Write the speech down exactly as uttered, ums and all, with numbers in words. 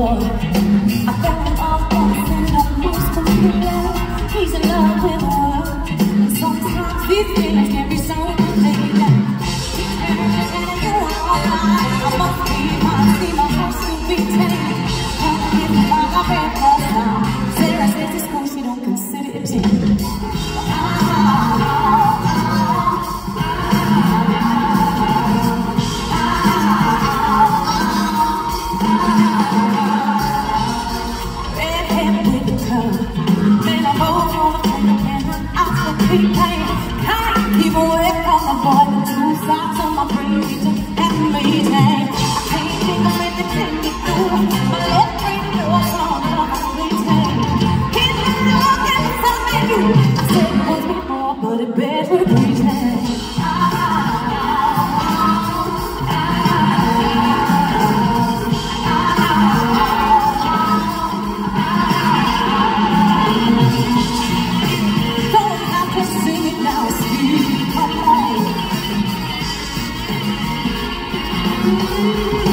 boy. I found off once and almost completely. He's in love with her. Sometimes these feelings can be so confusing. I must be my see my horse to be tamed. Can't get me by my bed cause now Sarah says it's cool, she don't consider it tame. Keep away from the boy, the two sides of my brain need to have me tame. I can't think of anything to do, but let me know what's on my tame. He's been looking for something new. I said it was before, but it better be tame. Don't have to sing it now, sweet. Thank you.